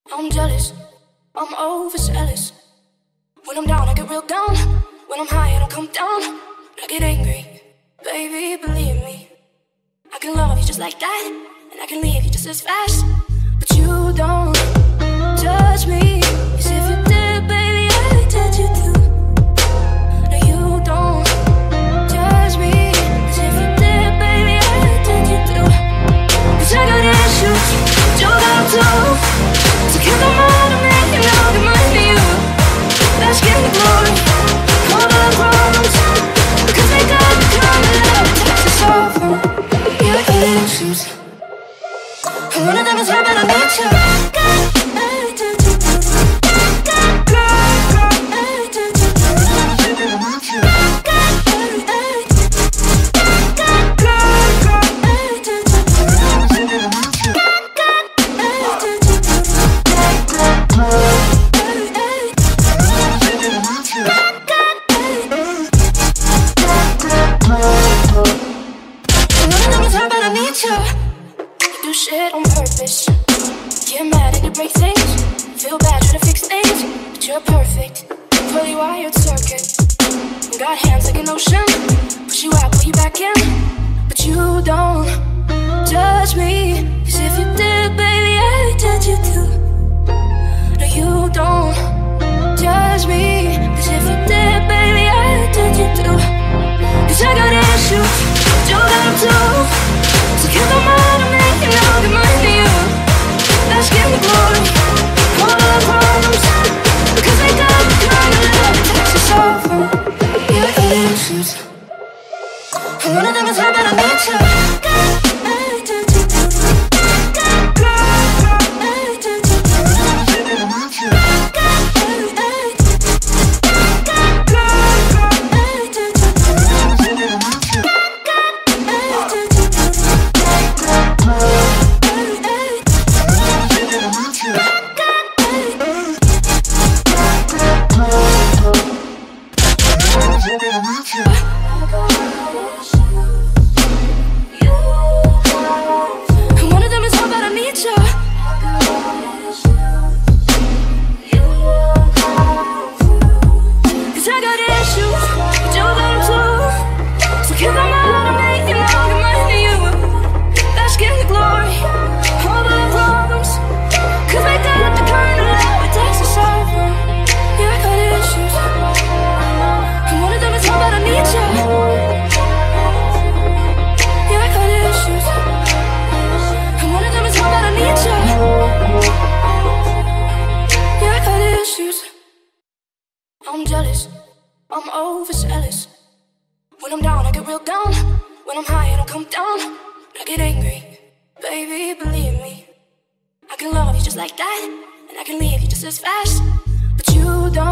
I'm jealous, I'm overzealous. When I'm down, I get real down. When I'm high, I don't come down. I get angry, baby, believe me. I can love you just like that, and I can leave you just as fast. But you don't judge me, as if you did, baby, I judge you too. No, you don't judge me, as if you did, baby, I judge you too. 'Cause I got issues, but you got them too. So keep them on to me, and I'll get mine to you. Let's get the glory, all our problems, because they got the kind of love that takes us over. Yeah, I got issues, and one of them is how bad I need you. Shit on purpose. Get mad and you break things. Feel bad trying to fix things, but you're perfect. Fully wired circuit. Got hands like an ocean. Push you out, pull you back in. But you don't judge me, 'cause if you did, baby, I judge you too. No, you don't judge me, 'cause if you did, baby, I judge you too. 'Cause I got issues, but you got them too. So give them all to me, and I'll get mine to you. Let's get the glory, all our problems, because they got the kind of love that takes us over. Yeah, I got issues, and one of them is how bad I need you. I'm jealous, I'm overzealous. When I'm down, I get real down. When I'm high, I don't come down. I get angry, baby, believe me. I can love you just like that, and I can leave you just as fast. But you don't